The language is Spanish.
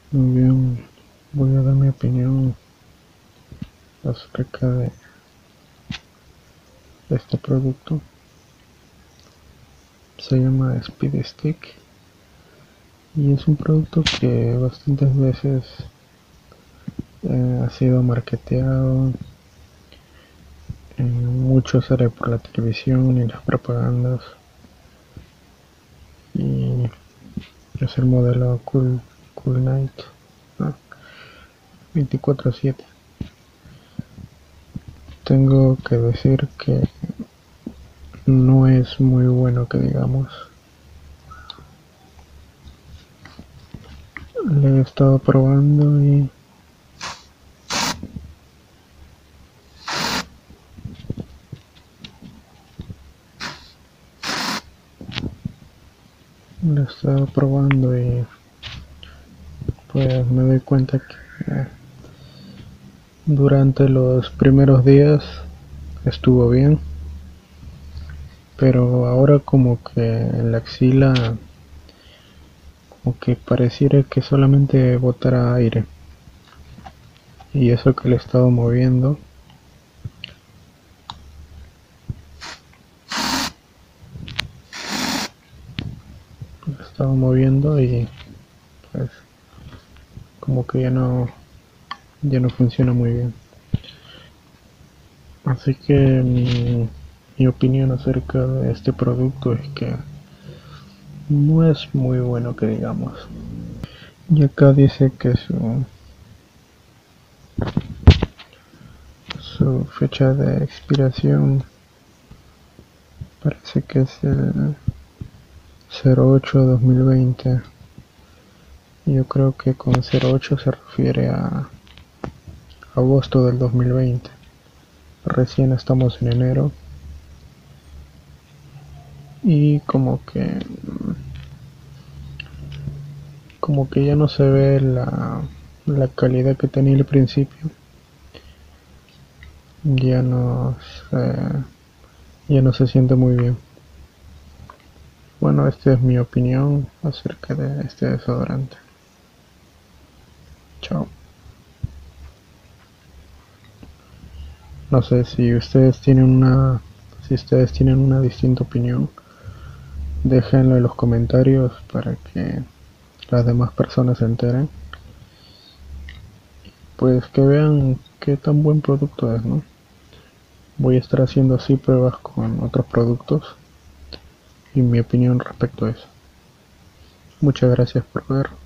Muy bien, voy a dar mi opinión acerca de este producto. Se llama Speed Stick y es un producto que bastantes veces ha sido marketeado. Mucho sale por la televisión y las propagandas, y es el modelo Cool Night, ¿no? 24/7. Tengo que decir que no es muy bueno, que digamos. Le he estado probando y pues me doy cuenta que durante los primeros días estuvo bien, pero ahora como que en la axila como que pareciera que solamente botara aire, y eso que le he estado moviendo. Lo he estado moviendo y pues como que ya no funciona muy bien. Así que mi opinión acerca de este producto es que no es muy bueno, que digamos. Y acá dice que su fecha de expiración parece que es el 08/2020. Yo creo que con 08 se refiere a agosto del 2020. Recién estamos en enero y como que ya no se ve la calidad que tenía al principio. Ya no ya no se siente muy bien. Bueno, esta es mi opinión acerca de este desodorante. Chao. No sé si ustedes tienen una distinta opinión. Déjenlo en los comentarios para que las demás personas se enteren. Pues que vean qué tan buen producto es, ¿no? Voy a estar haciendo así pruebas con otros productos y mi opinión respecto a eso. Muchas gracias por ver.